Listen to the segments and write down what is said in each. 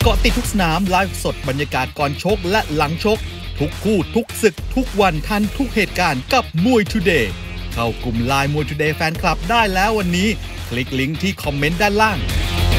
เกาะติดทุกสนามไลฟ์สดบรรยากาศก่อนชกและหลังชกทุกคู่ทุกศึกทุกวันทันทุกเหตุการณ์กับมวยทูเดย์เข้ากลุ่มไลน์มวยทูเดย์แฟนคลับได้แล้ววันนี้คลิกลิงก์ที่คอมเมนต์ด้านล่าง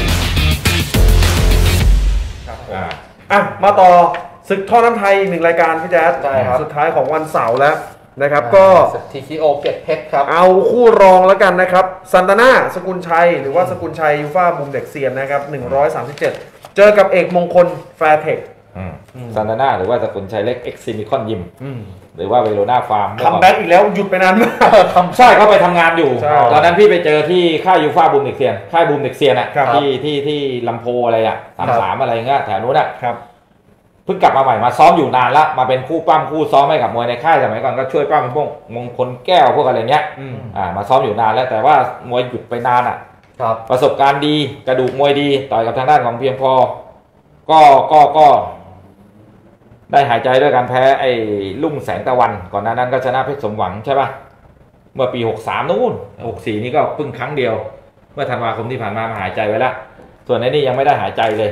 มาต่อศึกท่อน้ำไทยอีกหนึ่งรายการพี่แจ๊ดสุดท้ายของวันเสาร์แล้วนะครับก็ทีคีโอเก็บเพชรครับเอาคู่รองแล้วกันนะครับซันตาน่าสกุลชัยหรือว่าสกุลชัยยูฟ่ามุมเด็กเซียนนะครับ137เจอกับเอกมงคลแฟร์เทคซันตาน่าหรือว่าสกุลชัยเล็กเอ็กซิมิคอนยิมหรือว่าเวโรนาฟาร์มคัมแบ็กอีกแล้วหยุดไปนานมากใช่เขาไปทำงานอยู่ตอนนั้นพี่ไปเจอที่ค่ายยูฟ่าบูมเด็กเซียนค่ายบูมเด็กเซียนอะที่ลำโพอะไรอะ33อะไรเงี้ยแถวนู้นอะเพิ่งกลับมาใหม่มาซ้อมอยู่นานละมาเป็นคู่ปั้มคู่ซ้อมให้กับมวยในค่ายสมัยก่อนก็ช่วยปั้มพวกมงคลแก้วพวกอะไรเงี้ยมาซ้อมอยู่นานแล้วแต่ว่ามวยหยุดไปนานอ่ะประสบการณ์ดีกระดูกมวยดีต่อยกับทางด้านของเพียงพอก็ได้หายใจด้วยการแพ้ไอ้ลุ่งแสงตะวันก่อนหน้านั้นก็ชนะเพชรสมหวังใช่ป่ะเมื่อปี63นู่น64นี่ก็เพิ่งครั้งเดียวเมื่อธันวาคมที่ผ่านมาหายใจไว้แล้วส่วนในนี้ยังไม่ได้หายใจเลย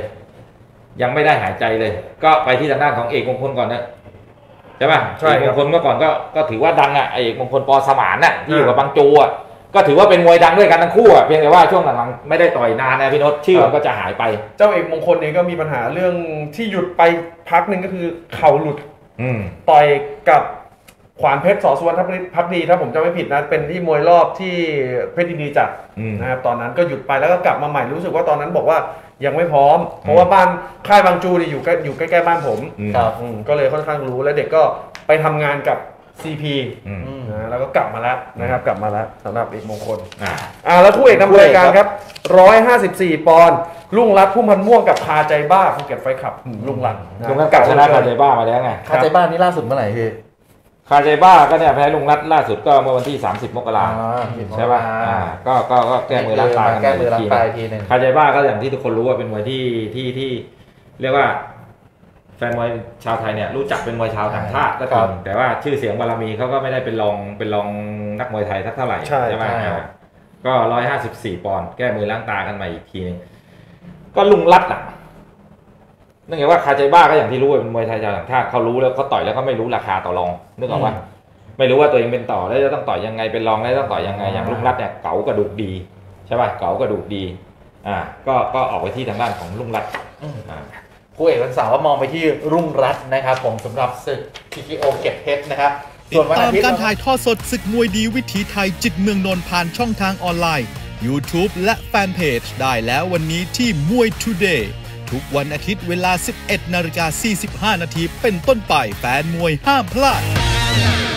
ก็ไปที่ทางด้านของเอกมงคลก่อนนะใช่ป่ะเอกมงคลเมื่อก่อนก็ถือว่าดังอ่ะเอกมงคลป.สมานน่ะที่อยู่กับบางจูอ่ะก็ถือว่าเป็นมวยดังด้วยกันทั้งคู่อ่ะเพียงแต่ว่าช่วงหลังๆไม่ได้ต่อยนานนะพี่นศชื่อมันก็จะหายไปเจ้าเอกมงคลเองก็มีปัญหาเรื่องที่หยุดไปพักหนึ่งก็คือเข่าหลุดต่อยกับขวานเพชรส.สุวรรณภักดีถ้าผมจำไม่ผิดนะเป็นที่มวยรอบที่เพชรยินดีจัดนะครับตอนนั้นก็หยุดไปแล้วก็กลับมาใหม่รู้สึกว่าตอนนั้นบอกว่ายังไม่พร้อมเพราะว่าบ้านค่ายบางจูนี่อยู่ใกล้ๆบ้านผมก็เลยค่อนข้างรู้และเด็กก็ไปทำงานกับ CP แล้วก็กลับมาแล้วนะครับกลับมาแล้วสำหรับเอกมงคลแล้วคู่เอกนำรายการครับ154ปอนด์ลุงรัฐพุ่มพันม่วงกับคาใจบ้าภูเก็ตไฟขับลุงรัฐกับชนะคาใจบ้ามาแล้วไงคาใจบ้านี่ล่าสุดเมื่อไหร่พี่คาใจบ้าก็เนี่ยแพ้ลุงรัฐล่าสุดก็เมื่อวันที่30 มกราคมใช่ป่ะก็แก้มือล้างตากันทีนึงคาใจบ้าก็อย่างที่ทุกคนรู้ว่าเป็นมวยที่เรียกว่าแฟนมวยชาวไทยเนี่ยรู้จักเป็นมวยชาวต่างชาติก็จริงแต่ว่าชื่อเสียงบารมีเขาก็ไม่ได้เป็นรองนักมวยไทยสักเท่าไหร่ใช่ไหมก็154ปอนด์แก้มือล้างตากันใหม่อีกทีนึงก็ลุงรัฐอ่ะนั่นไงว่าคาใจบ้าก็อย่างที่รู้เป็นมวยไทยชาวต่างชาติเขารู้แล้วเขาต่อยแล้วก็ไม่รู้ราคาต่อรองนึกออกว่าไม่รู้ว่าตัวเองเป็นต่อแล้วจะต้องต่อยยังไงเป็นรองแล้วต้องต่อยยังไงอย่างลุงรัฐเนี่ยเก๋ากระดูกดีใช่ป่ะเก๋ากระดูกดีก็ออกไปที่ทางด้านของลุงรัฐคู่เอกวันเสาร์ก็มองไปที่รุ่งรัตน์นะครับผมสำหรับศึก TKO เก็บเพชรนะครับติดตามการถ่ายทอดสดศึกมวยดีวิถีไทยจิตเมืองนนท์ผ่านช่องทางออนไลน์ YouTube และแฟนเพจได้แล้ววันนี้ที่มวยทูเดย์ทุกวันอาทิตย์เวลา 11:45 น.เป็นต้นไปแฟนมวยห้ามพลาด